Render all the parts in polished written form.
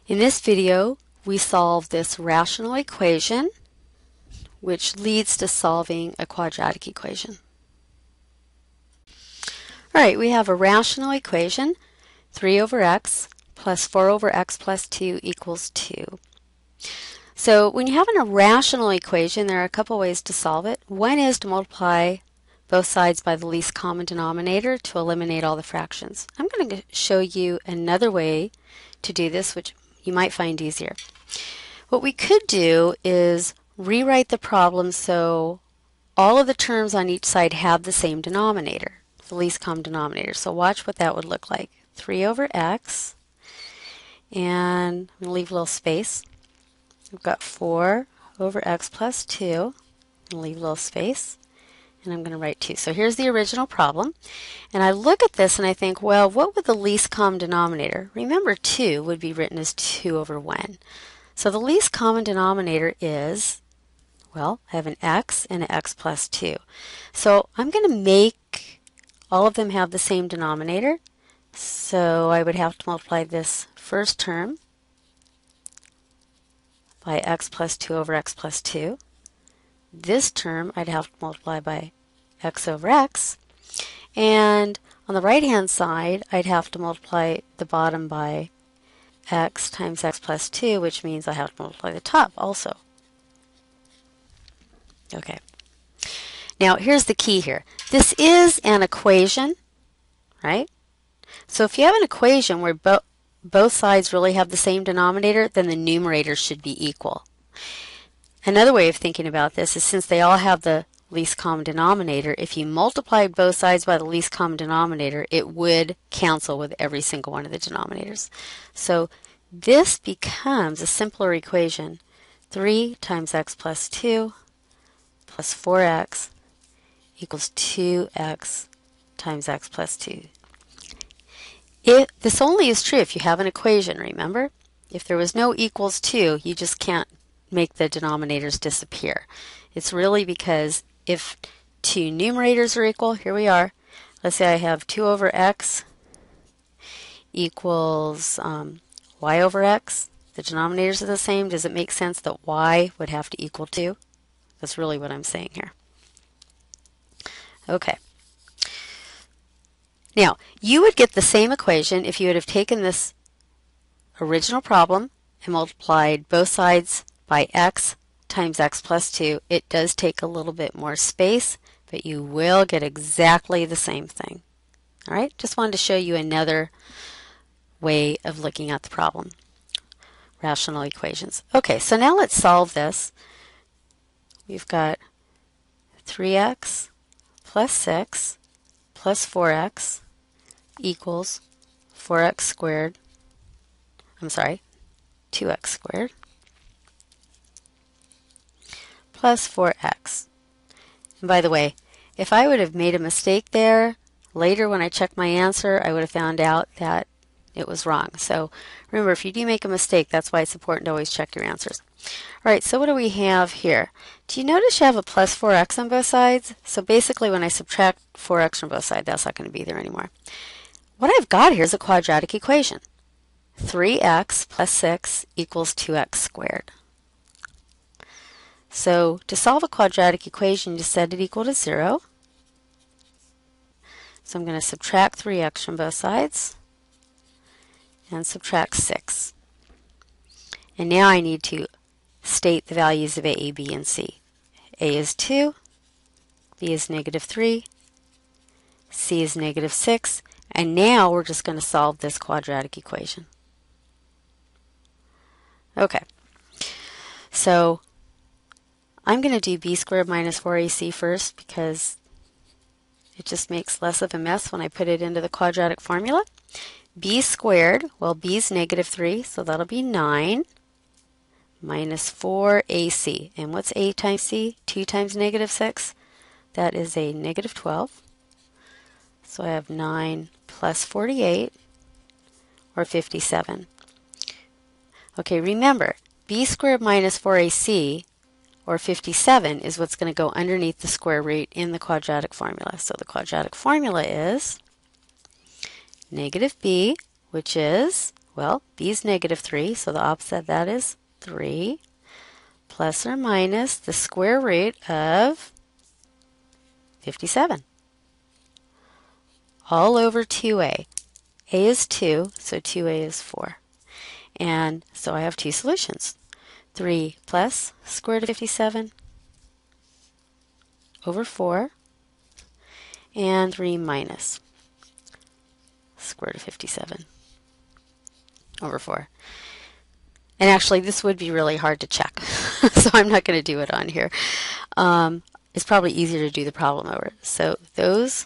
In this video, we solve this rational equation, which leads to solving a quadratic equation. All right, we have a rational equation, 3 over x plus 4 over x plus 2 equals 2. So when you have an irrational equation, there are a couple ways to solve it. One is to multiply both sides by the least common denominator to eliminate all the fractions. I'm going to show you another way to do this, which you might find easier. What we could do is rewrite the problem so all of the terms on each side have the same denominator, the least common denominator. So watch what that would look like. 3 over x, and I'm going to leave a little space. We've got 4 over x plus 2, I'm going to leave a little space, and I'm going to write 2. So here's the original problem, and I look at this and I think, well, what would the least common denominator? Remember, 2 would be written as 2 over 1. So the least common denominator is, well, I have an x and an x plus 2. So I'm going to make all of them have the same denominator. So I would have to multiply this first term by x plus 2 over x plus 2. This term I'd have to multiply by x over x. And on the right-hand side, I'd have to multiply the bottom by x times x plus 2, which means I have to multiply the top also. Okay. Now, here's the key here. This is an equation, right? So if you have an equation where both sides really have the same denominator, then the numerator should be equal. Another way of thinking about this is since they all have the least common denominator, if you multiplied both sides by the least common denominator, it would cancel with every single one of the denominators. So this becomes a simpler equation. 3 times x plus 2 plus 4x equals 2x times x plus 2. This only is true if you have an equation, remember? If there was no equals 2, you just can't make the denominators disappear. It's really because if two numerators are equal, here we are. Let's say I have 2 over x equals y over x. The denominators are the same. Does it make sense that y would have to equal 2? That's really what I'm saying here. Okay. Now, you would get the same equation if you would have taken this original problem and multiplied both sides by x times x plus 2. It does take a little bit more space, but you will get exactly the same thing. All right, just wanted to show you another way of looking at the problem. Rational equations. Okay, so now let's solve this. We've got 3x plus 6 plus 4x equals 4x squared, 2x squared plus 4x. And by the way, if I would have made a mistake there, later when I checked my answer, I would have found out that it was wrong. So remember, if you do make a mistake, that's why it's important to always check your answers. All right, so what do we have here? Do you notice you have a plus 4x on both sides? So basically when I subtract 4x from both sides, that's not going to be there anymore. What I've got here is a quadratic equation. 3x plus 6 equals 2x squared. So to solve a quadratic equation, you set it equal to 0. So I'm going to subtract 3x from both sides and subtract 6. And now I need to state the values of a, b, and c. A is 2, b is negative 3, c is negative 6, and now we're just going to solve this quadratic equation. Okay, so I'm going to do b squared minus 4ac first because it just makes less of a mess when I put it into the quadratic formula. B squared, well, b is negative 3, so that'll be 9 minus 4ac. And what's a times c? 2 times negative 6? That is a negative 12. So I have 9 plus 48, or 57. Okay, remember, b squared minus 4ac, or 57, is what's going to go underneath the square root in the quadratic formula. So the quadratic formula is negative b, which is Well, b is negative 3, so the opposite of that is 3 plus or minus the square root of 57 all over 2a. A is 2, so 2a is 4. And so I have two solutions. 3 plus square root of 57 over 4, and 3 minus square root of 57 over 4. And actually, this would be really hard to check, so I'm not going to do it on here. It's probably easier to do the problem over. So those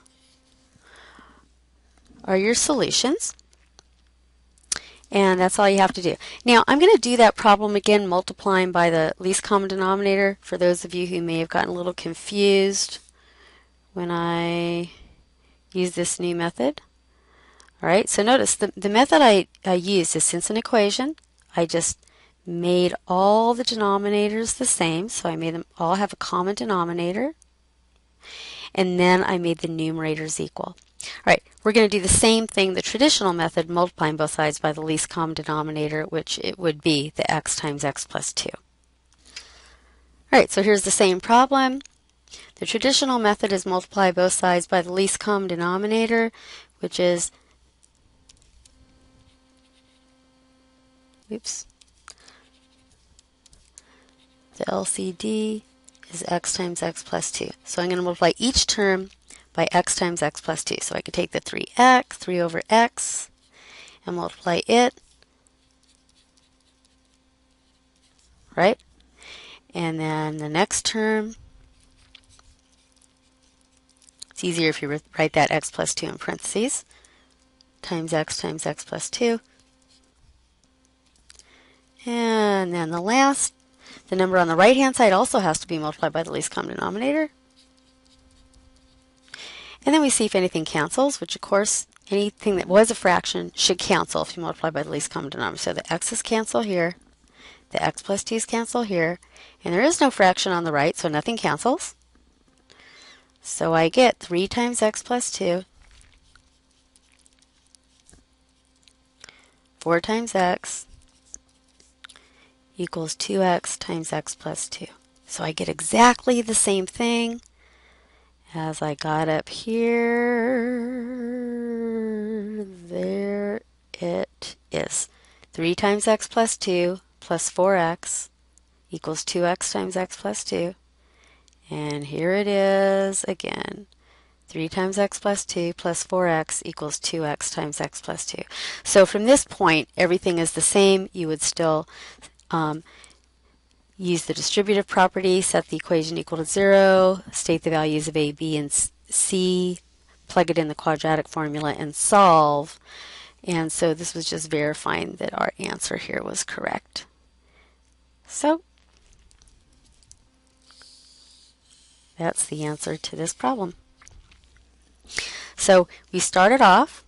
are your solutions, and that's all you have to do. Now, I'm going to do that problem again, multiplying by the least common denominator, for those of you who may have gotten a little confused when I use this new method. All right, so notice the method I used is, since an equation, I just made all the denominators the same, so I made them all have a common denominator, and then I made the numerators equal. All right, we're going to do the same thing, the traditional method, multiplying both sides by the least common denominator, which it would be the x times x plus 2. All right, so here's the same problem. The traditional method is multiply both sides by the least common denominator, which is, the LCD is x times x plus 2. So I'm going to multiply each term by x times x plus 2. So I could take the 3x, 3 over x, and multiply it, right? And then the next term, it's easier if you write that x plus 2 in parentheses, times x plus 2. And then the last, the number on the right-hand side also has to be multiplied by the least common denominator. And then we see if anything cancels, which of course anything that was a fraction should cancel if you multiply by the least common denominator. So the x's cancel here, the x plus 2's cancel here, and there is no fraction on the right, so nothing cancels. So I get 3 times x plus 2, 4 times x, equals 2x times x plus 2. So I get exactly the same thing as I got up here. There it is. 3 times x plus 2 plus 4x equals 2x times x plus 2. And here it is again. 3 times x plus 2 plus 4x equals 2x times x plus 2. So from this point, everything is the same. You would still use the distributive property, set the equation equal to 0, state the values of a, b, and c, plug it in the quadratic formula, and solve. And so this was just verifying that our answer here was correct. So that's the answer to this problem. So we started off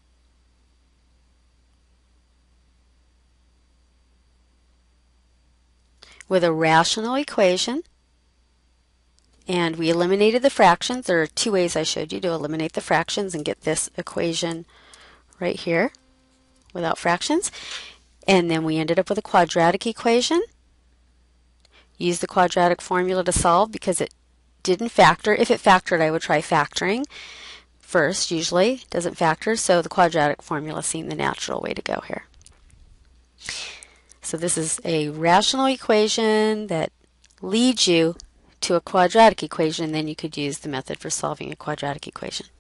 with a rational equation, and we eliminated the fractions. There are two ways I showed you to eliminate the fractions and get this equation right here without fractions. And then we ended up with a quadratic equation. Use the quadratic formula to solve because it didn't factor. If it factored, I would try factoring first. Usually it doesn't factor, so the quadratic formula seemed the natural way to go here. So this is a rational equation that leads you to a quadratic equation, and then you could use the method for solving a quadratic equation.